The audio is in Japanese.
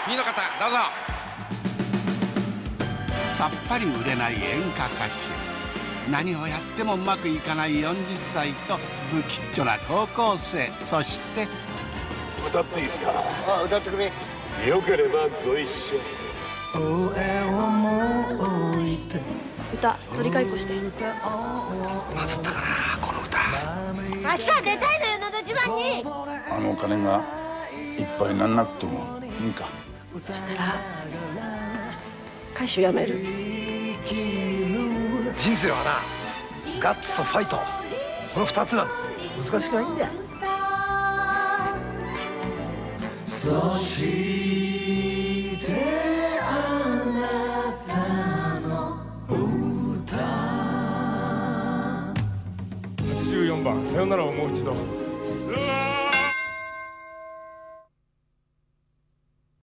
次の方どうぞ。 さっぱり売れない演歌歌手、何をやってもうまくいかない40歳と不吉祥な高校生、そして歌っていいですか。 あ、歌ってくれ。 よければご一緒に。 歌取り替えっこして。 まずったかなこの歌。 明日は出たいのよ、のど自慢に。 あのお金がいっぱいなんなくてもいいんか。 そしたら歌手やめる。 人生はな、ガッツとファイト、この2つなん難しくないんだよ。そしてあなたの歌。 84番さよならをもう一度。